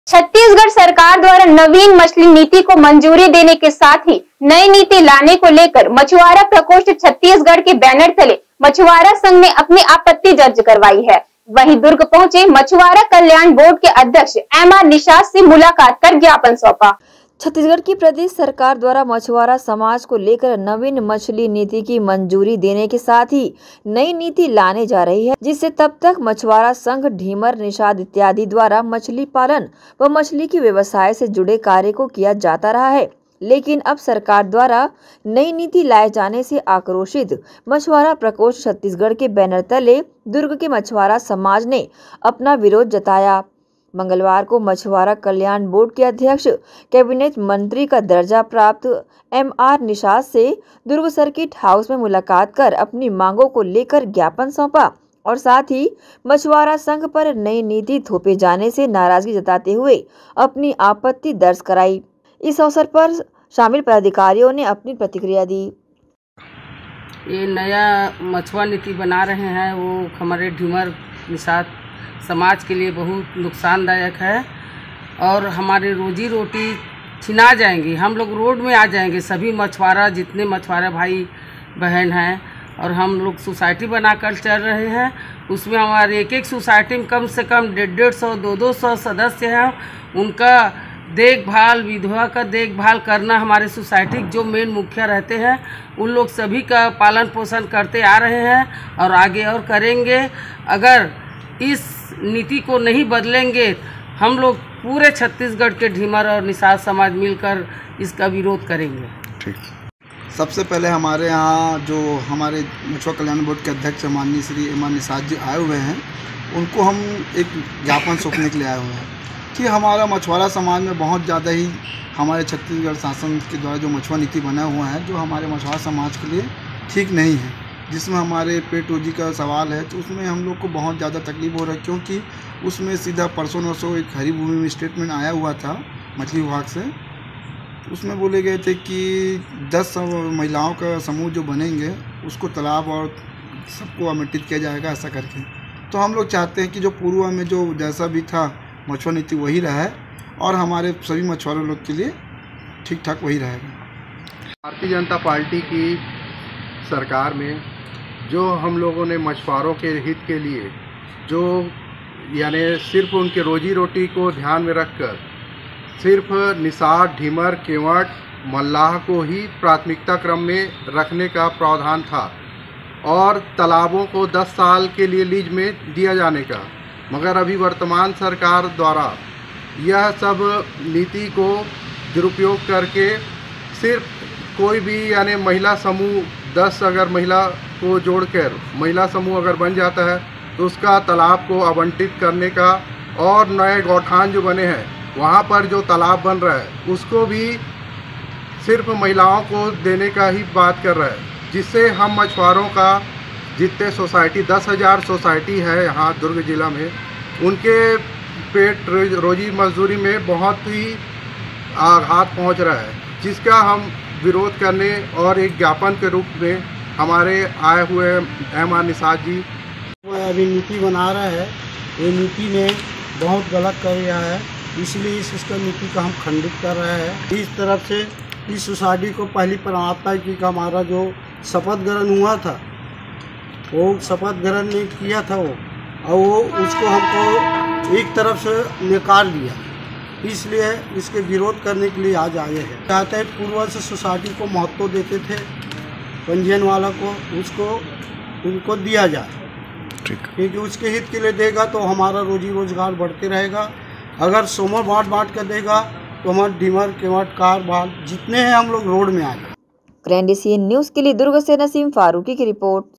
छत्तीसगढ़ सरकार द्वारा नवीन मछली नीति को मंजूरी देने के साथ ही नई नीति लाने को लेकर मछुआरा प्रकोष्ठ छत्तीसगढ़ के बैनर तले मछुआरा संघ ने अपनी आपत्ति दर्ज करवाई है। वहीं दुर्ग पहुंचे मछुआरा कल्याण बोर्ड के अध्यक्ष एमआर निषाद से मुलाकात कर ज्ञापन सौंपा। छत्तीसगढ़ की प्रदेश सरकार द्वारा मछुआरा समाज को लेकर नवीन मछली नीति की मंजूरी देने के साथ ही नई नीति लाने जा रही है, जिससे तब तक मछुआरा संघ, ढीमर, निषाद इत्यादि द्वारा मछली पालन व मछली के व्यवसाय से जुड़े कार्य को किया जाता रहा है। लेकिन अब सरकार द्वारा नई नीति लाए जाने से आक्रोशित मछुआरा प्रकोष्ठ छत्तीसगढ़ के बैनर तले दुर्ग के मछुआरा समाज ने अपना विरोध जताया। मंगलवार को मछुआरा कल्याण बोर्ड के अध्यक्ष, कैबिनेट मंत्री का दर्जा प्राप्त एमआर निषाद से दुर्ग सर्किट हाउस में मुलाकात कर अपनी मांगों को लेकर ज्ञापन सौंपा और साथ ही मछुआरा संघ पर नई नीति थोपे जाने से नाराजगी जताते हुए अपनी आपत्ति दर्ज कराई। इस अवसर पर शामिल पदाधिकारियों ने अपनी प्रतिक्रिया दी। ये नया मछुआ नीति बना रहे हैं, वो हमारे ढीमर निषाद समाज के लिए बहुत नुकसानदायक है और हमारी रोजी रोटी छिना जाएंगी। हम लोग रोड में आ जाएंगे, सभी मछुआरा, जितने मछुआरा भाई बहन हैं, और हम लोग सोसाइटी बनाकर चल रहे हैं। उसमें हमारे एक सोसाइटी में कम से कम 150-150, 200 सदस्य हैं। उनका देखभाल, विधवा का देखभाल करना हमारे सोसाइटी जो मेन मुखिया रहते हैं, उन लोग सभी का पालन पोषण करते आ रहे हैं और आगे और करेंगे। अगर इस नीति को नहीं बदलेंगे, हम लोग पूरे छत्तीसगढ़ के ढीमर और निषाद समाज मिलकर इसका विरोध करेंगे। ठीक। सबसे पहले हमारे यहाँ जो हमारे मछुआरा कल्याण बोर्ड के अध्यक्ष माननीय श्री एमआर निषाद जी आए हुए हैं, उनको हम एक ज्ञापन सौंपने के लिए आए हुए हैं कि हमारा मछुआरा समाज में बहुत ज़्यादा ही हमारे छत्तीसगढ़ शासन के द्वारा जो मछुआ नीति बना हुआ है, जो हमारे मछुआरा समाज के लिए ठीक नहीं है, जिसमें हमारे पेट रोजी का सवाल है, तो उसमें हम लोग को बहुत ज़्यादा तकलीफ हो रहा है। क्योंकि उसमें सीधा परसों नरसों एक हरी भूमि में स्टेटमेंट आया हुआ था मछली विभाग से। उसमें बोले गए थे कि 10 महिलाओं का समूह जो बनेंगे उसको तालाब और सबको आवंटित किया जाएगा, ऐसा करके। तो हम लोग चाहते हैं कि जो पूर्व में जो जैसा भी था मछुआ नीति वही रहा है और हमारे सभी मछुआरों लोग के लिए ठीक ठाक वही रहेगा। भारतीय जनता पार्टी की सरकार में जो हम लोगों ने मछुआरों के हित के लिए जो यानी सिर्फ उनके रोजी रोटी को ध्यान में रखकर सिर्फ निषाद, ढीमर, केवट, मल्लाह को ही प्राथमिकता क्रम में रखने का प्रावधान था और तालाबों को 10 साल के लिए लीज में दिया जाने का। मगर अभी वर्तमान सरकार द्वारा यह सब नीति को दुरुपयोग करके सिर्फ कोई भी यानी महिला समूह 10 अगर महिला को जोड़कर महिला समूह अगर बन जाता है तो उसका तालाब को आवंटित करने का और नए गौठान जो बने हैं वहाँ पर जो तालाब बन रहा है उसको भी सिर्फ महिलाओं को देने का ही बात कर रहा है, जिससे हम मछुआरों का जितने सोसाइटी 10,000 सोसाइटी है यहाँ दुर्ग जिला में, उनके पेट रोजी मजदूरी में बहुत ही आघात पहुँच रहा है, जिसका हम विरोध करने और एक ज्ञापन के रूप में हमारे आए हुए एमआर निषाद जी अभी नीति बना रहा है। ये नीति में बहुत गलत कर रहा है, इसलिए इसका नीति का हम खंडित कर रहे हैं। इस तरफ से इस सोसाइटी को पहली प्राथमिकता की का हमारा जो शपथ ग्रहण हुआ था वो शपथ ग्रहण नहीं किया था और वो उसको हमको एक तरफ से नकार दिया, इसलिए इसके विरोध करने के लिए आज आए हैं। चाहते हैं पूर्व से सोसाइटी को महत्व देते थे, पंजीयन वाला को उसको उनको दिया जाए, क्योंकि उसके हित के लिए देगा तो हमारा रोजी रोजगार बढ़ते रहेगा। अगर सोमो बांट कर देगा तो हमारे ढीमर, केवट, कार, बाल जितने हैं हम लोग रोड में आ जाए। ग्रैंड एशियन न्यूज़ के लिए दुर्ग से नसीम फारूकी की रिपोर्ट।